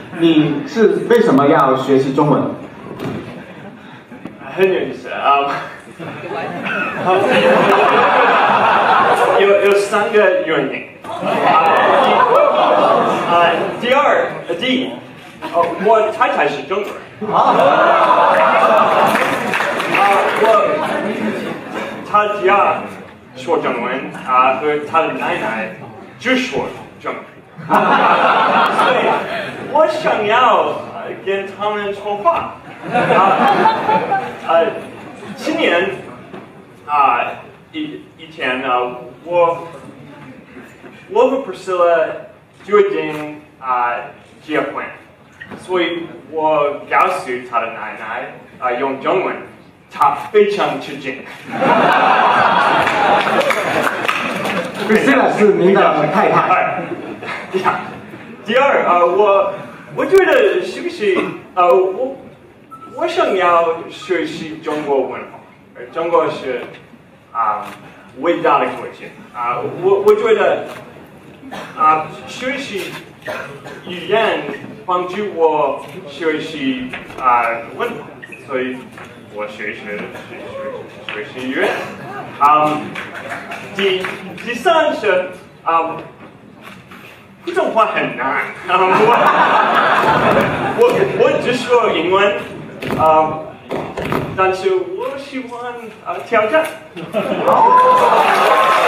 你是为什么要学习中文？ 很有意思有3个原因。第一，我太太是中国人。他家说中文和他的奶奶只说中文。所以我想要跟他们说话。今年一天我和 Priscilla 决定结婚，所以我告诉他的奶奶用中文，他非常吃惊。 Priscilla 是您的太太。 第二，我觉得是不是我想要学习中国文化，中国是伟大的国家我觉得学习语言帮助我学习文化，所以我学习语言。第三是普通话很难，我只说英文，但是我喜欢挑战。